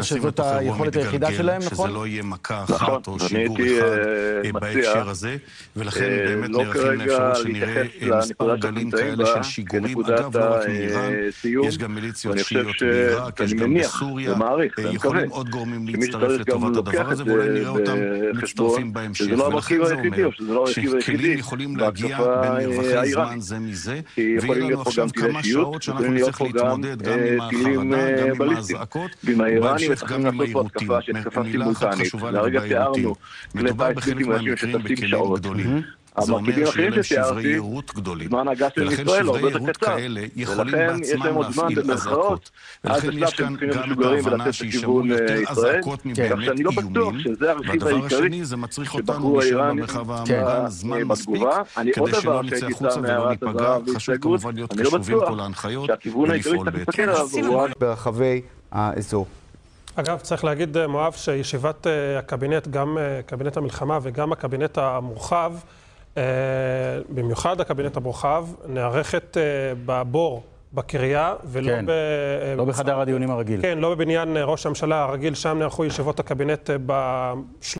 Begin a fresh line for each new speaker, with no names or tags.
שזאת היכולת היחידה שלהם, נכון?
שזה לא יהיה מכה אחת או שיגור אחד בהקשר הזה, ולכן באמת נערכים לאפשרות שנראה מספר גלים כאלה של שיגורים. אגב, לא רק מאיראן, יש גם מיליציות שיעיות בעיראק, יש גם בסוריה, יכולים עוד גורמים להצטרף לטובת הדבר הזה, ואולי נראה אותם מצטרפים בהמשך. ולכן זה אומר שכלים יכולים להגיע במרווחי זמן זה מזה, ויהיה לנו עכשיו כמה שעות שאנחנו נצטרך להתמודד גם עם החרדה, גם עם ההזעקות, ובהמשך גם עם העירותים. מילה אחת חשובה לגבי העירותים. מדובר בחלק מהמקרים בכלים גדולים. זה אומר שיהיה להם שברי יירוט גדולים. ולכן שברי יירוט כאלה יכולים בעצמם להפעיל הזעקות. ולכן יש כאן גם את ההבנה שישמעו יותר הזעקות מבאמת איומים. והדבר השני, זה מצריך אותנו להישאר במרחב המוגן זמן מספיק, כדי שלא נצא החוצה ולא ניפגע. חשוב כמובן להיות קשובים פה להנחיות ולפעול בהתאם.
ברחבי האזור.
אגב, צריך להגיד, מואב, שישיבת הקבינט, גם קבינט המלחמה וגם הקבינט המורחב, במיוחד הקבינט המורחב, נערכת בבור, בקריה, ולא
לא בחדר הדיונים הרגיל.
כן, לא בבניין ראש הממשלה הרגיל, שם נערכו ישיבות הקבינט